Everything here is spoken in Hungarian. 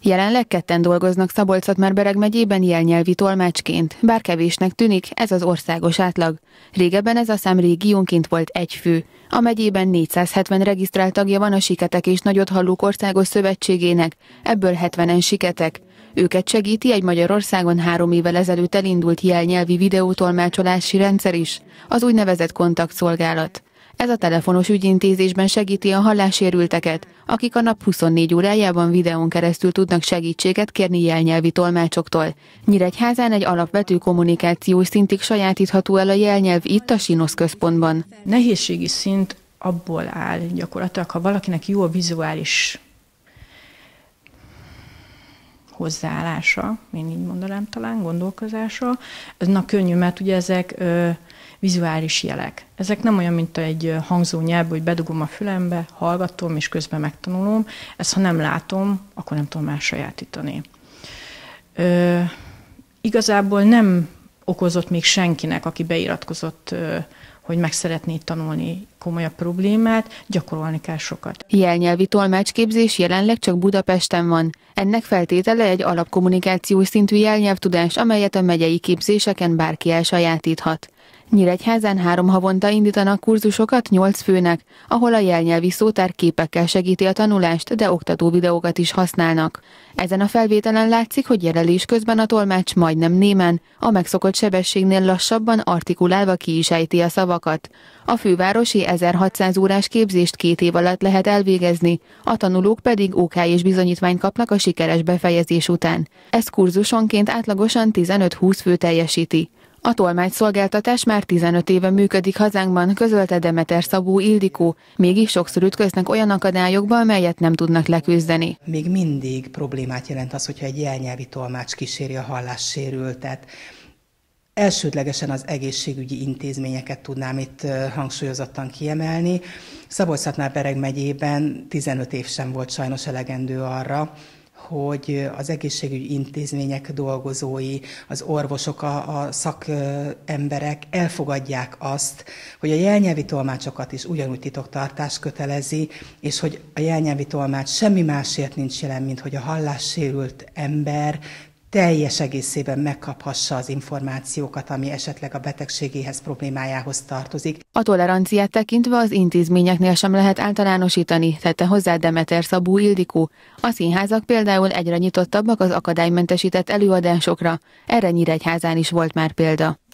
Jelenleg ketten dolgoznak Szabolcs-Szatmár-Bereg megyében jelnyelvi tolmácsként, bár kevésnek tűnik, ez az országos átlag. Régebben ez a szám régiónként volt 1 fő. A megyében 470 regisztrált tagja van a Siketek és Nagyothallók Országos Szövetségének, ebből 70-en siketek. Őket segíti egy Magyarországon 3 évvel ezelőtt elindult jelnyelvi videótolmácsolási rendszer is, az úgynevezett kontaktszolgálat. Ez a telefonos ügyintézésben segíti a hallássérülteket, akik a nap 24 órájában videón keresztül tudnak segítséget kérni jelnyelvi tolmácsoktól. Nyíregyházán egy alapvető kommunikációs szintig sajátítható el a jelnyelv itt a Sinosz központban. Nehézségi szint abból áll gyakorlatilag, ha valakinek jó a vizuális hozzáállása, én így mondanám talán, gondolkozása, ez könnyű, mert ugye ezek vizuális jelek. Ezek nem olyan, mint egy hangzó nyelv, hogy bedugom a fülembe, hallgatom, és közben megtanulom. Ezt, ha nem látom, akkor nem tudom elsajátítani. Igazából nem okozott még senkinek, aki beiratkozott, hogy meg szeretné tanulni, komolyabb problémát, gyakorolni kell sokat. Jelnyelvi tolmácsképzés jelenleg csak Budapesten van. Ennek feltétele egy alapkommunikációs szintű jelnyelvtudás, amelyet a megyei képzéseken bárki elsajátíthat. Nyíregyházán 3 havonta indítanak kurzusokat 8 főnek, ahol a jelnyelvi szótár képekkel segíti a tanulást, de oktató videókat is használnak. Ezen a felvételen látszik, hogy jelelés közben a tolmács majdnem némen, a megszokott sebességnél lassabban artikulálva ki is ejti a szavakat. A fővárosi 1600 órás képzést 2 év alatt lehet elvégezni, a tanulók pedig OK és bizonyítványt kapnak a sikeres befejezés után. Ezt kurzusonként átlagosan 15-20 fő teljesíti. A tolmácsszolgáltatás már 15 éve működik hazánkban, közölte Demeter Szabó Ildikó, mégis sokszor ütköznek olyan akadályokba, amelyet nem tudnak leküzdeni. Még mindig problémát jelent az, hogyha egy jelnyelvi tolmács kíséri a hallássérültet. Elsődlegesen az egészségügyi intézményeket tudnám itt hangsúlyozottan kiemelni. Szabolcs-Szatmár-Bereg megyében 15 év sem volt sajnos elegendő arra, hogy az egészségügyi intézmények dolgozói, az orvosok, a szakemberek elfogadják azt, hogy a jelnyelvi tolmácsokat is ugyanúgy titoktartás kötelezi, és hogy a jelnyelvi tolmács semmi másért nincs jelen, mint hogy a hallássérült ember teljes egészében megkaphassa az információkat, ami esetleg a betegségéhez, problémájához tartozik. A toleranciát tekintve az intézményeknél sem lehet általánosítani, tette hozzá Demeter Szabó Ildikó. A színházak például egyre nyitottabbak az akadálymentesített előadásokra, erre Nyíregyházán is volt már példa.